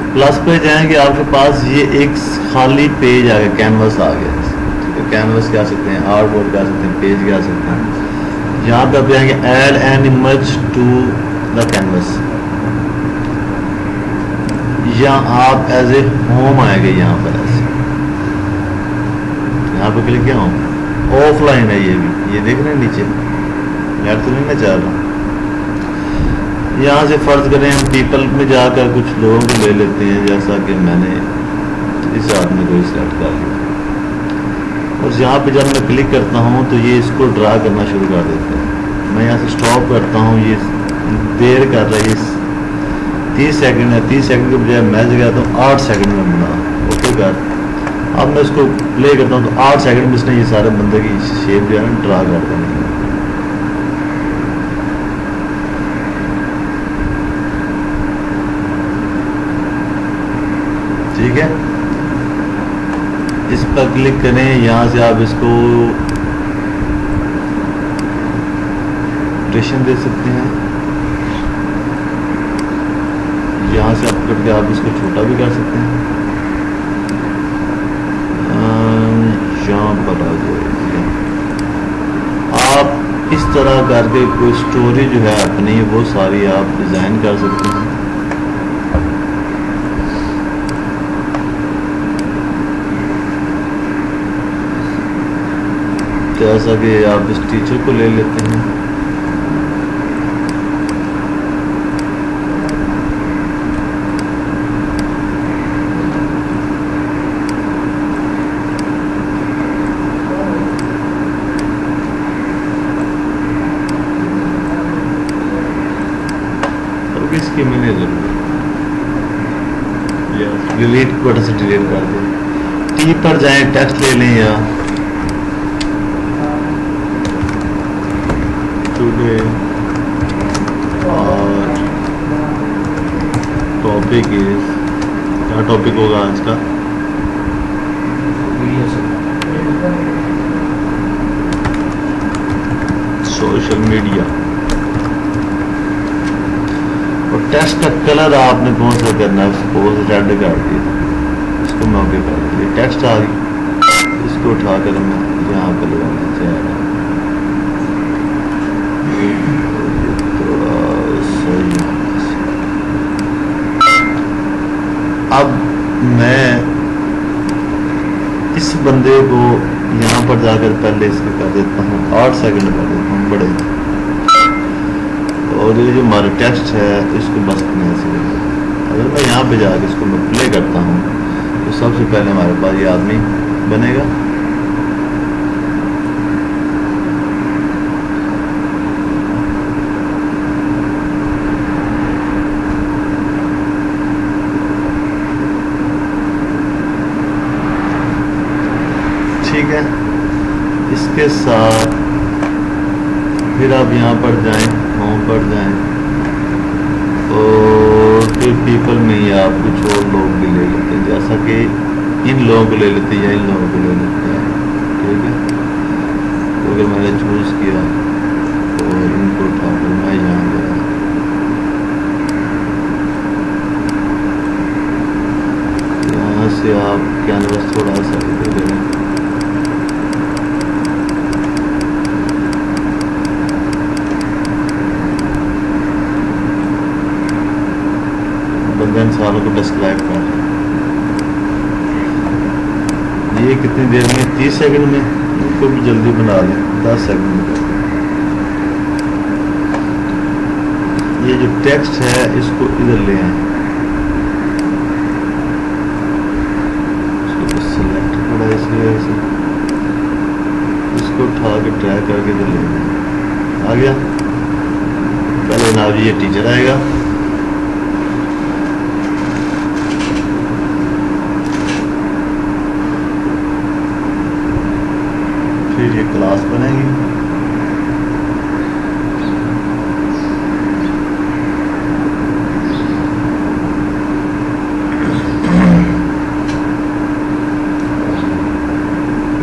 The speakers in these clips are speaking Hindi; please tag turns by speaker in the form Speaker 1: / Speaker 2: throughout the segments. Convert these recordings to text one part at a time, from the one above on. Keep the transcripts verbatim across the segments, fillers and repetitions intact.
Speaker 1: प्लस पे जाएंगे, आपके पास ये एक खाली पेज आ गया, कैनवस आ गया। ठीक है, कैनवस कह सकते हैं, आर्ट बोर्ड कह सकते हैं, पेज कह सकते हैं। यहाँ पे आप जाएंगे add an image to the canvas, या आप एज ए होम आएंगे यहाँ पर ऐसे, यहाँ पे क्लिक किया हूँ। ऑफलाइन है ये भी, ये देख रहे हैं नीचे, नेट तो नहीं ना चल रहा। यहाँ से फर्ज करें हम पीपल में जाकर कुछ लोगों को ले लेते हैं, जैसा कि मैंने इस आदमी को सिलेक्ट कर लिया, और यहाँ पे जब मैं क्लिक करता हूँ तो ये इसको ड्रा करना शुरू कर देता है। मैं यहाँ से स्टॉप करता हूँ, ये देर कर रहा है, तीस सेकंड है, तीस सेकंड के बजाय मैं गया तो आठ सेकंड में बना। ओके कर, अब मैं इसको प्ले करता हूँ तो आठ सेकंड में इसने ये सारे बंदे की शेप जो है ना ड्रा कर देनी है। ठीक है, इस पर क्लिक करें, यहाँ से आप इसको रोटेशन दे सकते हैं, यहाँ से आप करके आप इसको छोटा भी कर सकते हैं। यहाँ पर आ जाए, आप इस तरह करके कोई स्टोरी जो है अपनी वो सारी आप डिज़ाइन कर सकते हैं। जैसा कि आप इस टीचर को ले लेते हैं, अब इसकी मैंने जरूरत डिलीट बटन से डिलीट कर दें। टी पर जाएं, टेक्स्ट ले लें, या टुडे और टॉपिक इज, क्या टॉपिक होगा आज का? Social media. और टेक्स्ट का कलर आपने कौन सा करना है? सपोज रेड कर दिया, इसको मैं ओके कर दिया, टेक्स्ट आ गई। इसको उठाकर मैं यहाँ पर लगाना चाह रहा हूँ, अब मैं इस बंदे को यहाँ पर जाकर पहले इसके कर देता हूँ आठ सेकंड कर देता हूँ बड़े, और ये जो हमारा टेक्स्ट है इसको बस नहीं ऐसे। अगर मैं यहाँ पे जाकर इसको मैं प्ले करता हूँ तो सबसे पहले हमारे पास ये आदमी बनेगा। ठीक है, इसके साथ फिर आप यहाँ पर जाएं, होम पर जाएं, और फिर पीपल में ही आप कुछ और लोग भी ले लेते हैं, जैसा कि इन लोगों को ले लेते हैं या इन लोगों को ले लेते हैं। ठीक है, तो अगर मैंने चूज़ किया और इनको उठाकर मैं यहाँ गया, यहाँ से आप कैनवस थोड़ा सा इधर करें, सालों को डिस्क्राइब कर। ये कितनी देर में? तीस सेकंड में, इसको भी जल्दी बना लें, दस सेकंड में। ये जो टेक्स्ट है इसको इधर ले आए, इसको सिलेक्ट करा इसलिए इसको उठा के ड्रैग करके इधर ले आए, आ गया। पहले ना ये टीचर आएगा, फिर ये क्लास बनेगी,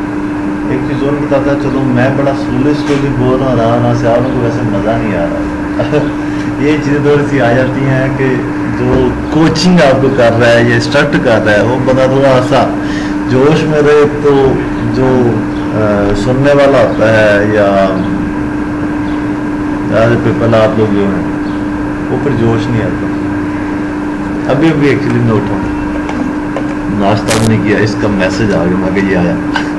Speaker 1: एक चीज़ और बताता, चलो मैं बड़ा स्लोली स्लोली बोल रहा रहा ना से, आपको वैसे मज़ा नहीं आ रहा। ये चीज़ें थोड़ी सी आ जाती हैं कि जो कोचिंग आपको कर रहा है या इंस्ट्रक्ट कर रहा है वो बंदा थोड़ा सा जोश में रहे, तो जो आ, सुनने वाला होता है या पीपल आप लोग जो हैं वो फिर जोश नहीं आता। अभी अभी एक्चुअली मैं उठा, नाश्ता भी नहीं किया, इसका मैसेज आ गया, मैं कि ये आया।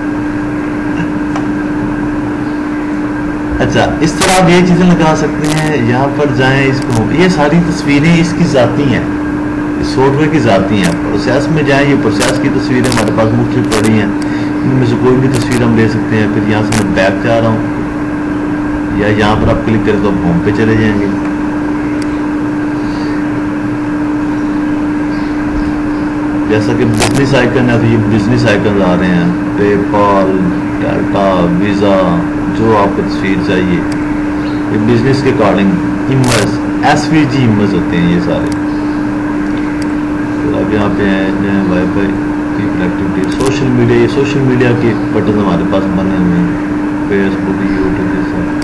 Speaker 1: अच्छा, इस तरह आप ये चीज़ें लगा सकते हैं, यहाँ पर जाएं, इसको, ये सारी तस्वीरें इसकी जाती हैं, सॉफ्टवेयर की जाती हैं। प्रोसेस में जाएं, ये प्रोसेस की तस्वीरें हमारे पास मुख्तलिफ पड़ी हैं, इनमें से कोई भी तस्वीर हम ले सकते हैं। फिर यहाँ से मैं बैक जा रहा हूँ, या यहाँ पर आप क्लिक करें तो आप होम पे चले जाएंगे। जैसा कि बिजनेस आइकन है, तो ये बिजनेस आइकन आ रहे हैं, पेपाल, डाटा, वीज़ा, जो आपको तस्वीर चाहिए, ये बिजनेस के according image, S V G image होते हैं ये सारे। तो अब यहाँ पे हैं वाईफाई की कनेक्टिविटी, सोशल मीडिया, ये सोशल मीडिया के बटन हमारे पास बने हुए हैं, फेसबुक, यूट्यूब, ये सब।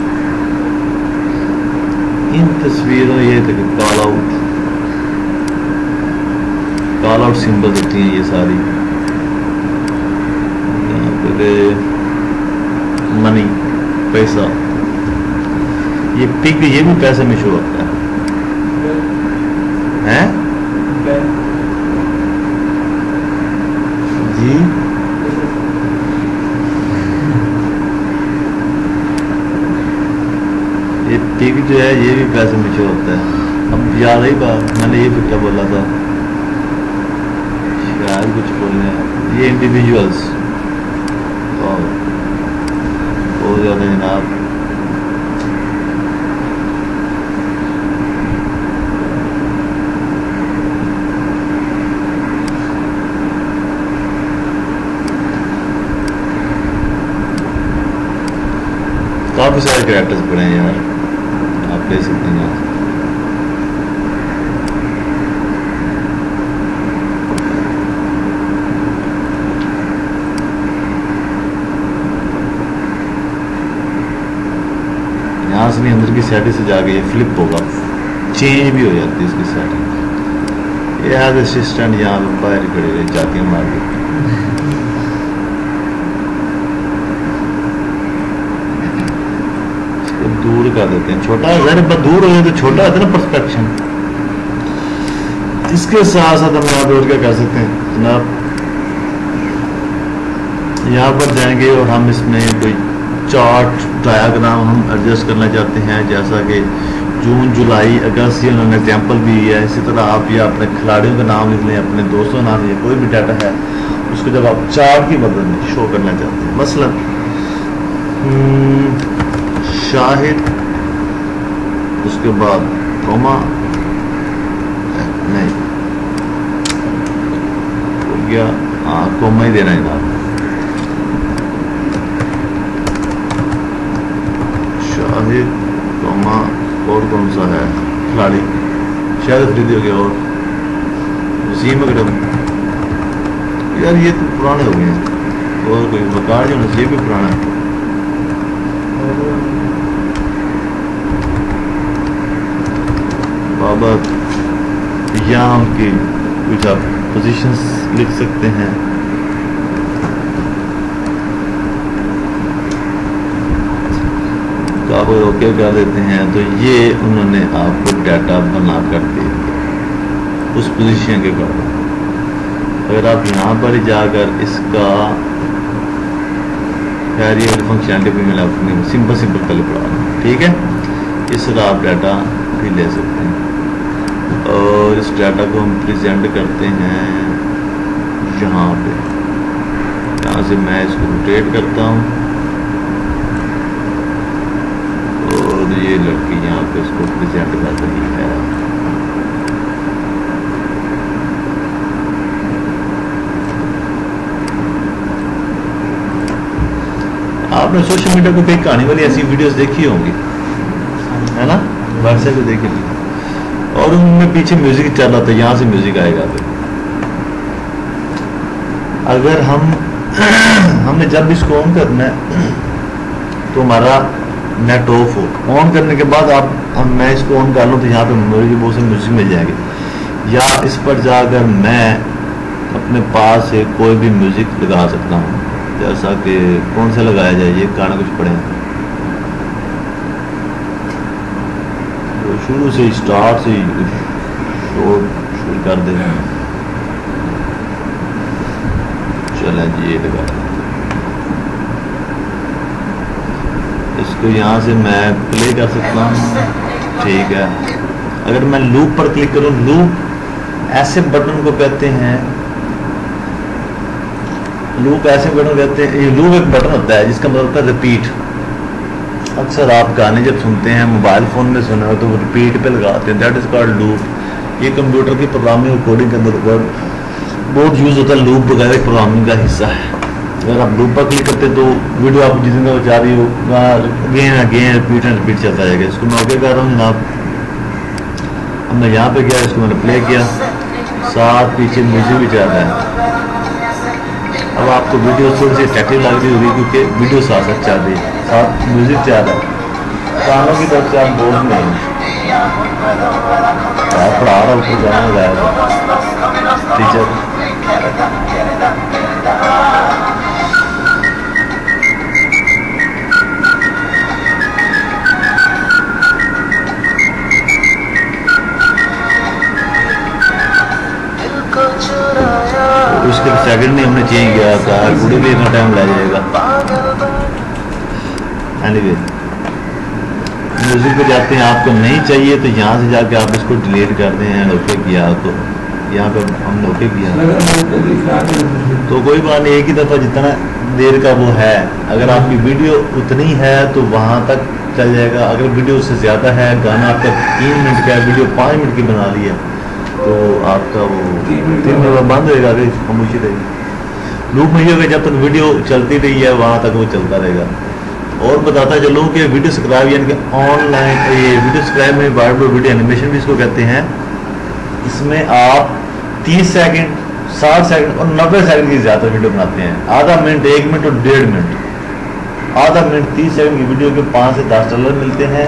Speaker 1: इन तस्वीरों, ये तक call out, call out symbol होती हैं ये सारी। यहाँ पे मनी, पैसा, ये पिक, ये भी पैसे में शो होता है, हैं? जी, ये पिक जो है ये भी पैसे में शो होता है। अब याद आई बात, मैंने ये फिर क्या बोला था, शायद कुछ बोलने, ये इंडिविजुअल्स बहुत ज़्यादा जनाब। काफ़ी सारे कैरेक्टर्स पड़े हैं यार, आप ले सकते हैं। यहाँ से नहीं, अंदर की सेटिंग से जाके ये फ्लिप होगा, चेंज भी हो जाती है इसकी सेटिंग। ये एज असिस्टेंट यहाँ पे बाहर खड़े हुए जाके मार के इसको दूर कर देते हैं, छोटा है, दूर हो जाए तो छोटा होता है ना परस्पेक्शन। इसके साथ साथ हम यहाँ पे और क्या कर सकते हैं जनाब, यहाँ पर जाएंगे और हम इसमें कोई चार्ट डायग्राम हम एडजस्ट करना चाहते हैं, जैसा कि जून, जुलाई, अगस्त, ये उन्होंने एग्जाम्पल भी है। इसी तरह आप या अपने खिलाड़ियों का नाम लिख लें, अपने दोस्तों का नाम, या कोई भी डाटा है उसको जब आप चार्ट की मदद में शो करना चाहते हैं, मसलन शाहिद, उसके बाद कोमा नहीं हो गया, हाँ कोमा ही देना है ना, शाहिद कोमा, और कौन सा है खिलाड़ी, शायद अफरीदी हो गया, और वसीम अकरम, यार ये तो पुराने हो गए हैं, और कोई वकार जो होना चाहिए भी पुराना है। बाबा, यहाँ उनकी कुछ आप पोजीशंस लिख सकते हैं। आप ओके कर देते हैं तो ये उन्होंने आपको डाटा बना कर दे दिया उस पोजीशन के अकॉर्डिंग। अगर आप यहाँ पर जाकर इसका खैर ये फंक्शनलिटी भी मिला, अपने सिंपल सिंपल पहले पढ़ा, ठीक है। इस तरह आप डाटा भी ले सकते हैं और इस डाटा को हम प्रेजेंट करते हैं यहाँ पे। यहाँ से मैं इसको रोटेट करता हूँ और ये लड़की यहाँ पे इसको प्रेजेंट कर रही है। आपने सोशल मीडिया को कई कहानी वाली ऐसी वीडियोस देखी होंगी, है ना, व्हाट्सएप पे देखी थी, और उनमें पीछे म्यूजिक चल रहा था, यहाँ से म्यूजिक आएगा। फिर अगर हम हमने जब इसको ऑन करना है तो हमारा नेट ऑफ हो। ऑन करने के बाद आप अब मैं इसको ऑन कर लूँ तो यहाँ पे मेमोरी की बहुत सारी म्यूजिक मिल जाएगी, या इस पर जाकर मैं अपने पास से कोई भी म्यूजिक लगा सकता हूँ। जैसा कि कौन सा लगाया जाए, ये गाना कुछ पढ़े तो शुरू से स्टार्ट से शो शुरू कर दे। चलें जी, ये लगा, इसको यहाँ से मैं प्ले कर सकता हूँ। ठीक है, अगर मैं लूप पर क्लिक करूँ, लूप ऐसे बटन को कहते हैं, लूप ऐसे बटन कहते हैं, ये लूप एक बटन होता है जिसका मतलब होता है रिपीट। अक्सर आप गाने जब सुनते हैं मोबाइल फ़ोन में सुने हो तो रिपीट पे लगाते हैं, दैट इज़ कॉल्ड लूप। ये कंप्यूटर की प्रोग्रामिंग और कोडिंग के अंदर वर्ड बहुत यूज़ होता है। लूप वगैरह प्रोग्रामिंग का हिस्सा है। अगर आप लूप पर क्लिक करते हैं तो वीडियो आप जितने वो चाह रही हो again again repeat and repeat चलता जाएगा। इसको मैं ओके कर रहा हूँ जनाब। हमने यहाँ पे किया, इसको मैंने प्ले किया, साथ पीछे म्यूजिक भी चल रहा है। अब आपको वीडियो थोड़ी सी अट्रैक्टिव लग रही होगी क्योंकि वीडियो साथ साथ चल रही है, साथ म्यूजिक चल रहा है। कानों की तरफ से आप बोल नहीं आप पढ़ा रहा ऊपर गाना लगाया था टीचर। उसके सेकंड में हमने चेंज किया था, गुड़ी भी इतना टाइम लग जाएगा। एनीवे म्यूजिक पे जाते हैं, आपको नहीं चाहिए तो यहाँ से जाके आप इसको डिलीट कर दें एंड ओके किया तो यहाँ पे हमने ओके किया तो कोई बात नहीं, एक ही दफ़ा जितना देर का वो है, अगर आपकी वीडियो उतनी है तो वहाँ तक चल जाएगा। अगर वीडियो उससे ज़्यादा है, गाना आपका तीन मिनट का है, वीडियो पाँच मिनट की बना ली है तो आपका वो तीन मिनट बंद होएगा, अगर खामोशी रहेगी। लूप नहीं होगा जब तक वीडियो चलती रही है, वहाँ तक वो चलता रहेगा। और बताता चलूँ कि वीडियो स्क्राइब यानी कि ऑनलाइन ये वीडियो स्क्राइब में बार बार वीडियो एनिमेशन भी इसको कहते हैं। इसमें आप तीस सेकंड, साठ सेकंड और नब्बे सेकंड की ज़्यादा वीडियो बनाते हैं। आधा मिनट, एक मिनट और डेढ़ मिनट। आधा मिनट तीस सेकंड की वीडियो के पाँच से दस डॉलर मिलते हैं।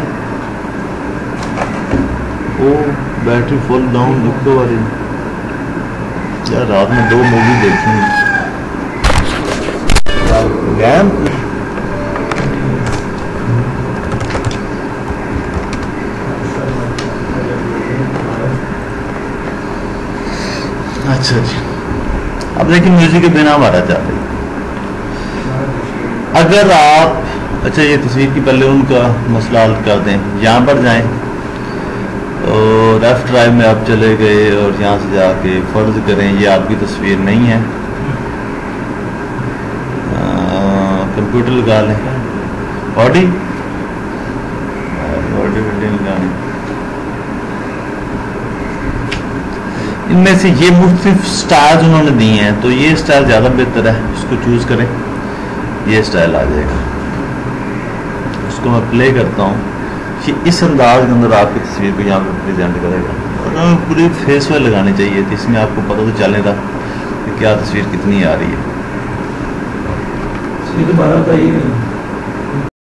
Speaker 1: ओ बैटरी फुल डाउन दुखो वाली यार, रात में दो मूवी देखी गैम। अच्छा जी, अब देखिए म्यूजिक के बिना हमारा चाहते हैं। अगर आप अच्छा ये तस्वीर की पहले उनका मसला हल कर दें, यहाँ पर जाएं और लेफ्ट ड्राइव में आप चले गए और यहाँ से जाके फर्ज करें ये आपकी तस्वीर नहीं है, कंप्यूटर लगा लें, बॉडी बॉडी बिल्डिंग लगानी। इनमें से ये मुख्तलिफ स्टाइल्स उन्होंने दिए हैं तो ये स्टाइल ज़्यादा बेहतर है, इसको चूज़ करें, ये स्टाइल आ जाएगा। इसको मैं प्ले करता हूँ, कि इस अंदाज के अंदर आपकी तस्वीर को यहाँ पर प्रेजेंट करेगा। और पूरी फेस पे लगानी चाहिए थी, इसमें आपको पता तो चलेगा कि क्या तस्वीर कितनी आ रही है।